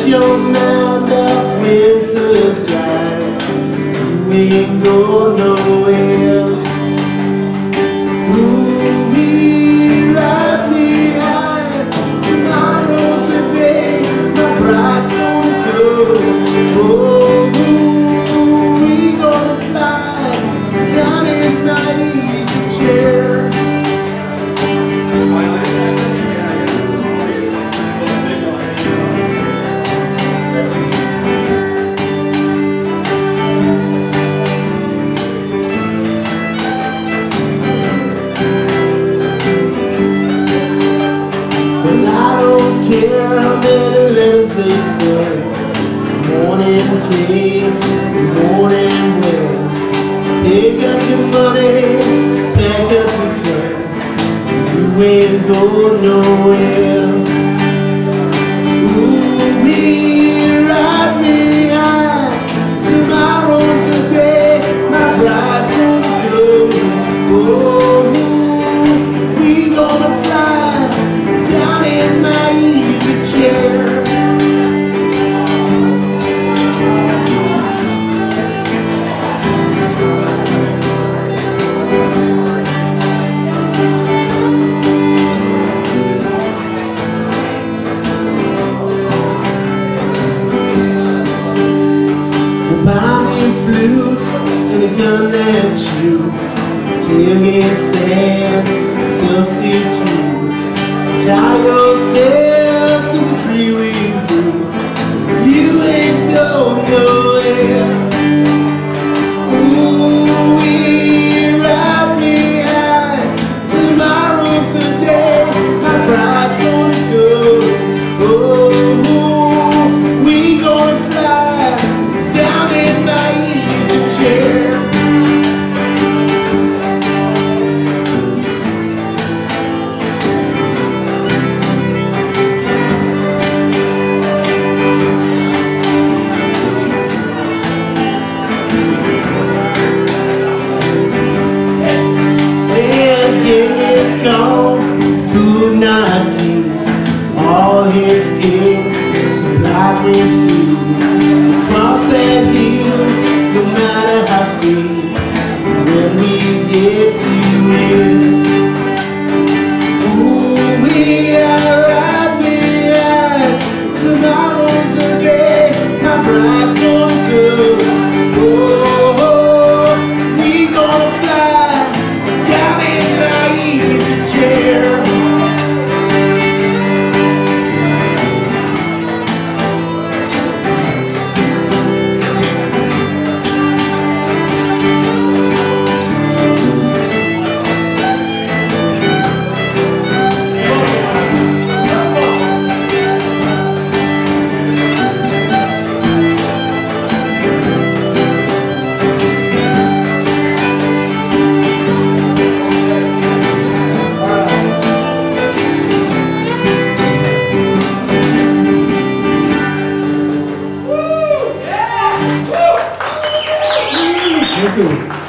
your mind up winter time. You ain't going nowhere. Ooh, we ride me high. Tomorrow's the day my bride's gonna come. Oh, we gonna fly down in my easy chair. Well, I don't care how many letters they send. Morning came, morning went. Pick up your money, pack up your truck. You ain't going nowhere. Ooh, we ride me high. Tomorrow's the day my bride's gonna come. Oh, we gonna fly down in my easy chair. Buy me a flute and a gun that shoots. Tailgates and substitutes. Tie yourself to the tree we grew. You ain't going nowhere. Ooh, we ride me high. Tomorrow's the day my bride's gonna come. Oh, we gonna fly down in my easy chair. And it's gone, could not keep all his skin, so like we see across that hill, no matter how steep, when we get to it. Ooh, we are right behind. Tomorrow's the day my bride's gonna come. Oh, we gonna fly down in my easy chair. Thank you.